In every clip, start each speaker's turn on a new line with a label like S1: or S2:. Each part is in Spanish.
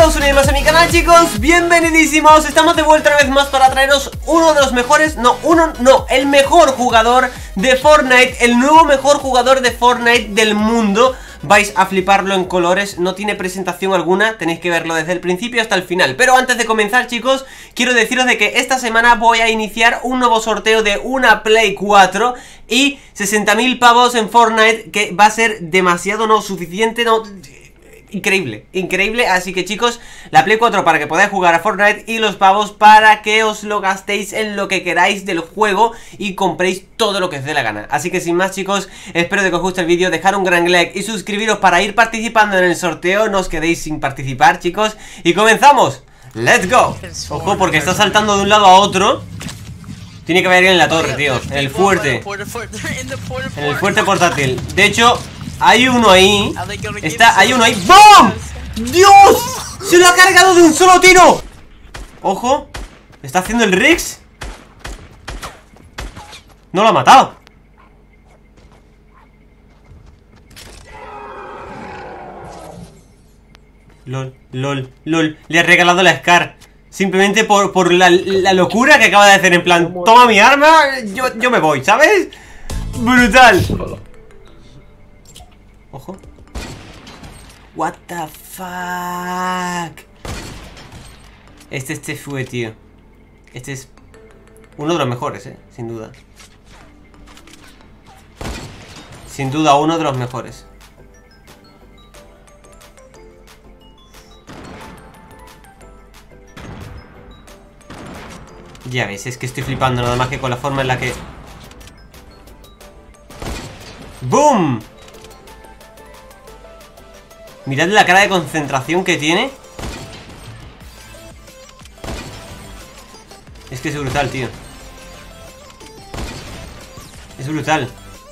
S1: Bienvenidos una vez más a mi canal, chicos, bienvenidísimos. Estamos de vuelta una vez más para traeros uno de los mejores, el mejor jugador de Fortnite. El nuevo mejor jugador de Fortnite del mundo. Vais a fliparlo en colores, no tiene presentación alguna, tenéis que verlo desde el principio hasta el final. Pero antes de comenzar, chicos, quiero deciros de que esta semana voy a iniciar un nuevo sorteo de una Play 4 y 60.000 pavos en Fortnite, que va a ser demasiado, no suficiente, no... Increíble, increíble, así que chicos, la Play 4 para que podáis jugar a Fortnite y los pavos para que os lo gastéis en lo que queráis del juego y compréis todo lo que os dé la gana. Así que sin más, chicos, espero de que os guste el vídeo, dejar un gran like y suscribiros para ir participando en el sorteo. No os quedéis sin participar, chicos, y comenzamos. ¡Let's go! Ojo, porque está saltando de un lado a otro. Tiene que haber alguien en la torre, tío, en el fuerte. En el fuerte portátil. De hecho... hay uno ahí. Hay uno ahí. ¡Bum! ¡Dios! ¡Se lo ha cargado de un solo tiro! Ojo. ¿Está haciendo el Rix? No lo ha matado. LOL, LOL, LOL. Le ha regalado la Scar. Simplemente por la locura que acaba de hacer. En plan, toma mi arma, yo me voy, ¿sabes? Brutal. Ojo. What the fuck. Este fue, tío. Este es uno de los mejores, sin duda. Sin duda, uno de los mejores. Ya ves, es que estoy flipando nada más que con la forma en la que... ¡Boom! Mirad la cara de concentración que tiene. Es que es brutal, tío. Es brutal.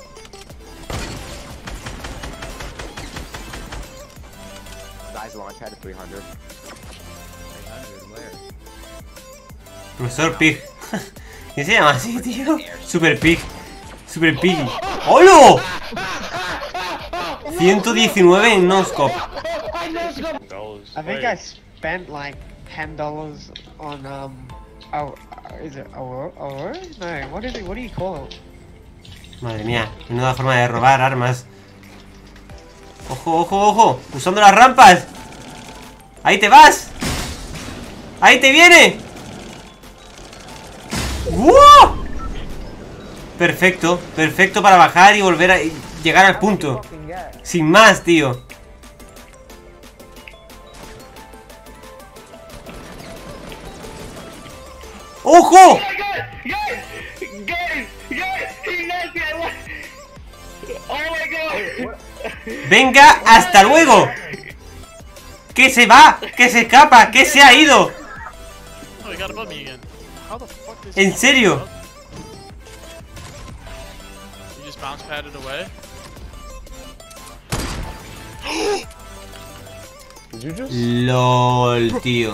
S1: Profesor Pig. ¿Quién se llama así, tío? Super Pig. Super Pig. ¡Holo! 119 en no-scope.
S2: I think I spent like $10 on is it Aurora? No, what is it? What do you call it?
S1: Madre mía, menuda forma de robar armas. Ojo, ojo, ojo, usando las rampas. Ahí te vas. Ahí te viene. ¡Wow! Perfecto, perfecto para bajar y volver a llegar al punto. Sin más, tío. ¡Ojo! Venga, hasta luego. Que se va, que se escapa, que se ha ido. ¿En serio? LOL, tío.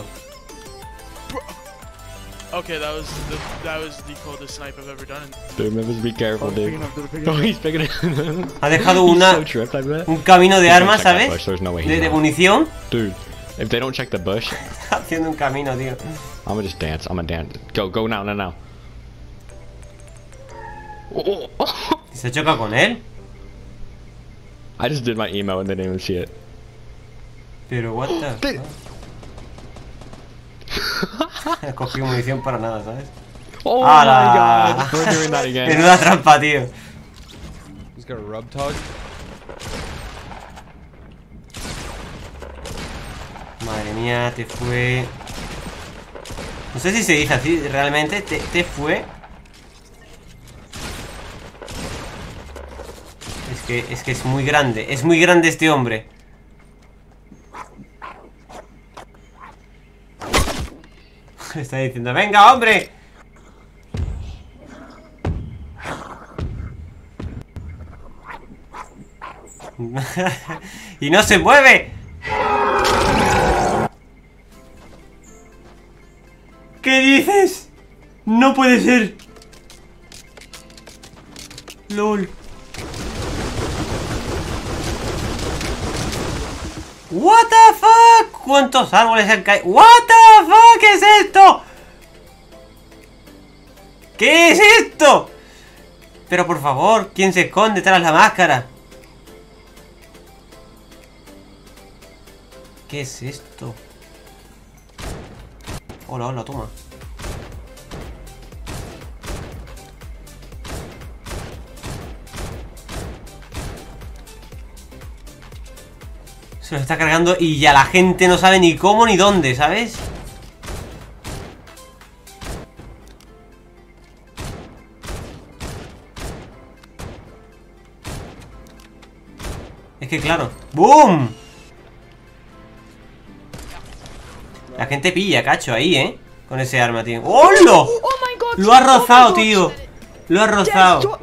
S3: Okay, that was the coldest snipe I've ever done.
S4: Dude, Memphis, be careful, dude. Oh, he's picking it.
S1: Ha dejado un camino de armas, ¿sabes? De munición.
S4: Dude, if they don't check the bush,
S1: haciendo un camino, tío.
S4: I'm gonna just dance. I'm gonna dance. Go now, now.
S1: ¿Se choca con él?
S4: I just did my emo and they didn't even see it.
S1: Pero what the fuck? Cogí munición para nada, ¿sabes?
S4: Oh my god, we're doing that again.
S1: Menuda trampa, tío.
S5: He's got a rub tug.
S1: Madre mía, te fue. No sé si se dice así realmente. Te fue. Es que es muy grande. Es muy grande este hombre. Está diciendo, venga, hombre. Y no se mueve. ¿Qué dices? No puede ser. LOL. What the fuck? cuántos árboles han caído. What the fuck, ¿qué es esto? ¿Qué es esto? Pero por favor, ¿quién se esconde tras la máscara? ¿Qué es esto? Hola, hola, toma. Se lo está cargando y ya la gente no sabe ni cómo ni dónde, ¿sabes? Es que claro. ¡Boom! La gente pilla, cacho, ahí, ¿eh? Con ese arma, tío. ¡Hola! Lo ha rozado, tío. Lo ha rozado.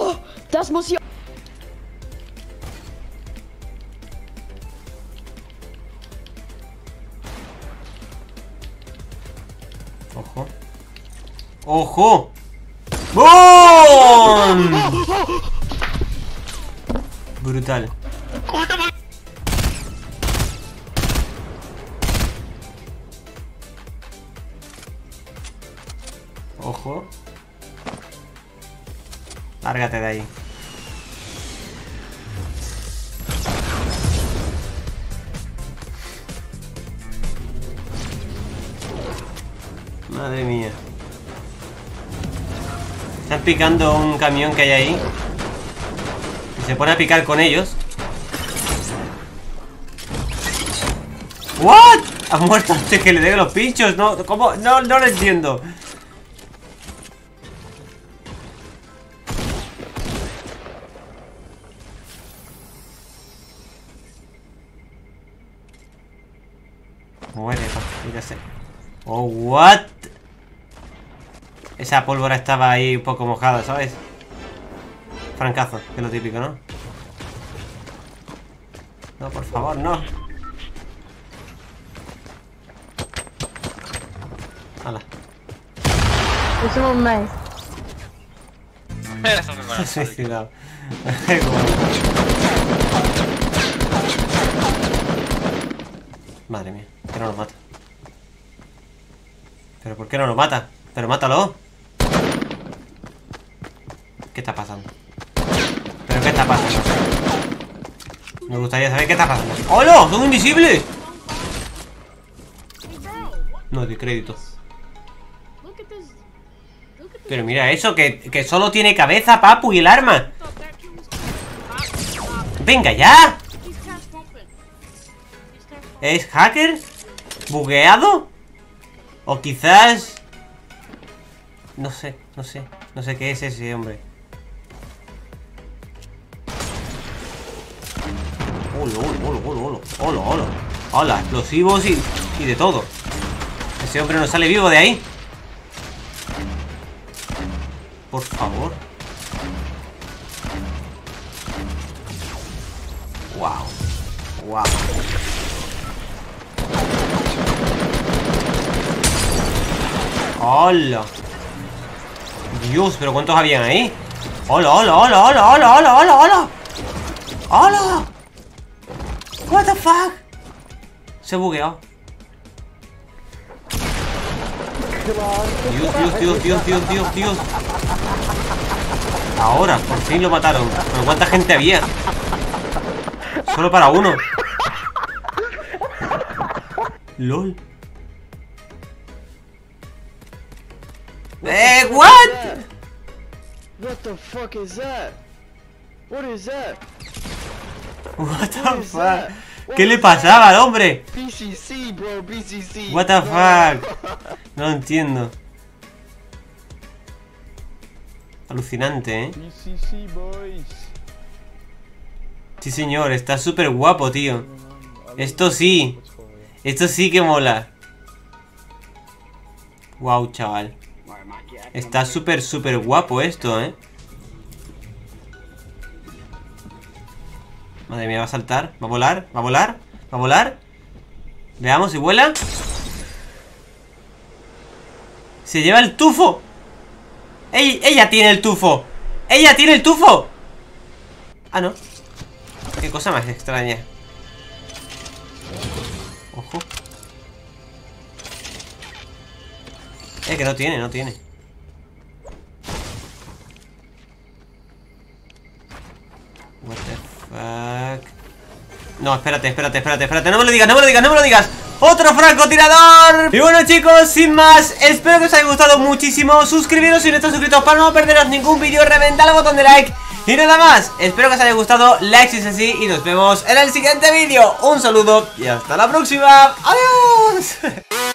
S1: Ojo. ¡Ojo! ¡Boom! Brutal. Ojo. Lárgate de ahí. Madre mía. Están picando un camión que hay ahí. Y se pone a picar con ellos. ¿What? Ha muerto antes que le dé los pinchos. No, ¿cómo? No lo entiendo. Muere, mírase. Oh, what? Esa pólvora estaba ahí un poco mojada, ¿sabes? Francazo, que es lo típico, ¿no? No, por favor, no. Hala.
S6: Es un mes.
S1: Se ha suicidado. Madre mía, que no lo mata. ¿Pero por qué no lo mata? ¡Pero mátalo! ¿Qué está pasando? ¿Pero qué está pasando? Me gustaría saber qué está pasando. ¡Hola! ¡Son invisibles! No, de crédito. Pero mira eso, que solo tiene cabeza, papu, y el arma. ¡Venga ya! ¿Es hacker? ¿Bugueado? O quizás... No sé qué es ese hombre. Hola, hola, explosivos y de todo. Ese hombre no sale vivo de ahí. Por favor. Wow. ¡Hola! Dios, pero ¿cuántos habían ahí? ¡Hola! What the fuck? Se ha bugueado. Dios. Ahora, por fin lo mataron. ¿Pero cuánta gente había? Solo para uno. LOL. What?
S7: What the fuck is that? What is that?
S1: What the fuck? ¿Qué le pasaba al hombre?
S7: BCC, bro, BCC.
S1: What the fuck? No entiendo. Alucinante, ¿eh?
S5: BCC boys.
S1: Sí, señor, está súper guapo, tío. Esto sí que mola. Wow, chaval. Está súper guapo esto, ¿eh? Madre mía, va a saltar. ¿Va a volar? Veamos si vuela. Se lleva el tufo. ¡Ella tiene el tufo! Ah, no. Qué cosa más extraña. Ojo. Que no tiene, no tiene. What the fuck. No, espérate. No me lo digas. ¡Otro francotirador! Y bueno, chicos, sin más, espero que os haya gustado muchísimo. Suscribiros si no estáis suscritos para no perderos ningún vídeo. Reventad el botón de like. Y nada más, espero que os haya gustado. Like si es así. Y nos vemos en el siguiente vídeo. Un saludo y hasta la próxima. ¡Adiós!